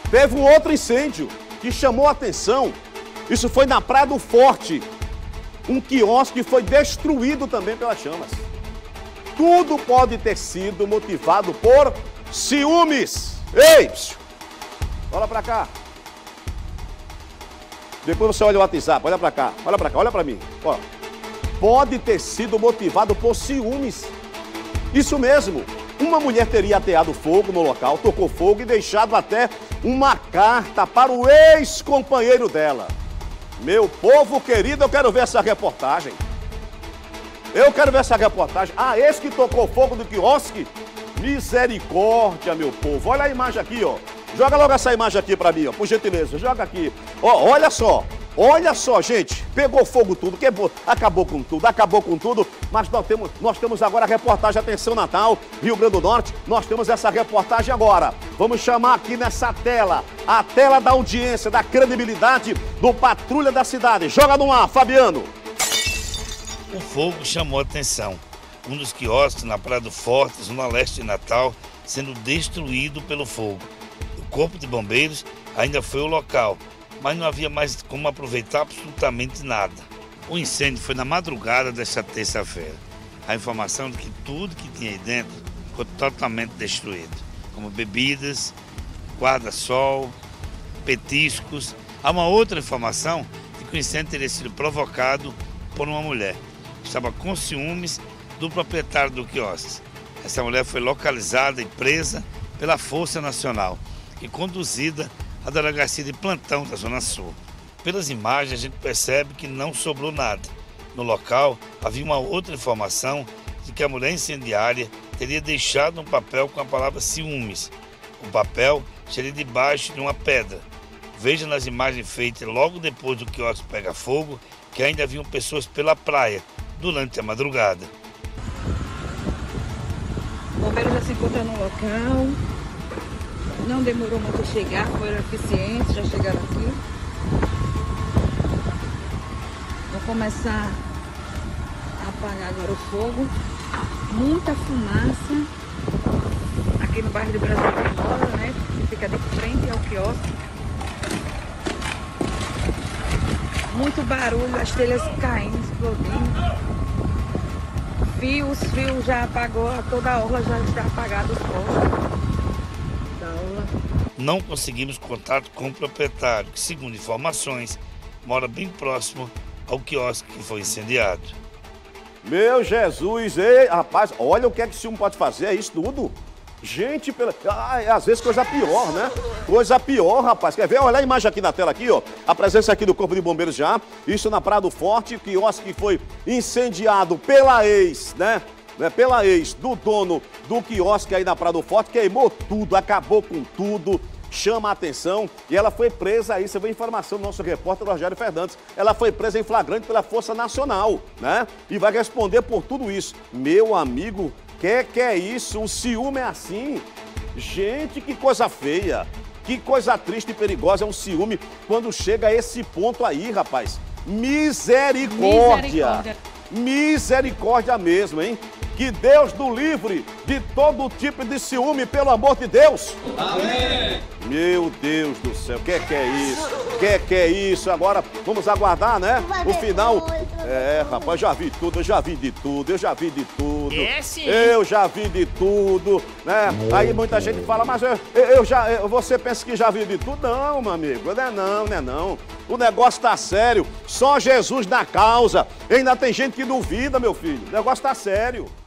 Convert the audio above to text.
Teve um outro incêndio que chamou a atenção. Isso foi na Praia do Forte. Um quiosque foi destruído também pelas chamas. Tudo pode ter sido motivado por ciúmes. Ei, psiu, olha pra cá. Depois você olha o WhatsApp, olha pra cá, olha pra mim. Ó, pode ter sido motivado por ciúmes. Isso mesmo. Uma mulher teria ateado fogo no local, tocou fogo e deixado até uma carta para o ex-companheiro dela. Meu povo querido, eu quero ver essa reportagem. Eu quero ver essa reportagem. Ah, esse que tocou fogo do quiosque? Misericórdia, meu povo. Olha a imagem aqui, ó. Joga logo essa imagem aqui pra mim, ó, por gentileza. Joga aqui. Ó, olha só, gente. Pegou fogo tudo, quebrou, acabou com tudo. Mas nós temos agora a reportagem Atenção Natal, Rio Grande do Norte. Nós temos essa reportagem agora. Vamos chamar aqui nessa tela, a tela da audiência, da credibilidade do Patrulha da Cidade. Joga no ar, Fabiano. O fogo chamou a atenção. Um dos quiosques na Praia do Forte, zona leste de Natal, sendo destruído pelo fogo. O Corpo de Bombeiros ainda foi ao local, mas não havia mais como aproveitar absolutamente nada. O incêndio foi na madrugada desta terça-feira. A informação de que tudo que tinha aí dentro ficou totalmente destruído, como bebidas, guarda-sol, petiscos. Há uma outra informação de que o incêndio teria sido provocado por uma mulher que estava com ciúmes do proprietário do quiosque. Essa mulher foi localizada e presa pela Força Nacional e conduzida à delegacia de plantão da Zona Sul. Pelas imagens, a gente percebe que não sobrou nada. No local, havia uma outra informação de que a mulher incendiária teria deixado um papel com a palavra ciúmes. O papel estaria debaixo de uma pedra. Veja nas imagens feitas logo depois do quiosque pegar fogo que ainda haviam pessoas pela praia durante a madrugada. O bombeiro já se encontra no local, não demorou muito a chegar, foram eficientes, já chegaram aqui. Vou começar a apagar agora o fogo. Muita fumaça aqui no bairro de Brasil Formosa, né? Que fica de frente ao quiosque. Muito barulho, as telhas caindo, explodindo. Fios já apagou, toda a orla já está apagada, os postos da orla. Não conseguimos contato com o proprietário, que, segundo informações, mora bem próximo ao quiosque que foi incendiado. Meu Jesus, ei, rapaz, olha o que é que esse homem pode fazer, é isso tudo? Gente, às vezes coisa pior, né? Coisa pior, rapaz. Quer ver? Olha a imagem aqui na tela, aqui, ó. A presença aqui do Corpo de Bombeiros já. Isso na Praia do Forte, o quiosque que foi incendiado pela ex, né? Pela ex do dono do quiosque aí na Praia do Forte. Queimou tudo, acabou com tudo. Chama a atenção. E ela foi presa aí, você vê a informação do nosso repórter Rogério Fernandes. Ela foi presa em flagrante pela Força Nacional, né? E vai responder por tudo isso. Meu amigo, que é isso? O ciúme é assim? Gente, que coisa feia. Que coisa triste e perigosa é um ciúme quando chega a esse ponto aí, rapaz. Misericórdia. Misericórdia mesmo, hein? Que Deus nos livre de todo tipo de ciúme, pelo amor de Deus. Amém. Meu Deus do céu, que é isso? Que é isso? Agora vamos aguardar, né? O final. É, rapaz, já vi tudo, eu já vi de tudo. É, sim. Eu já vi de tudo, né? Aí muita gente fala, mas você pensa que já viu de tudo? Não, meu amigo, não é não. O negócio tá sério, só Jesus na causa. Ainda tem gente que duvida, meu filho. O negócio tá sério.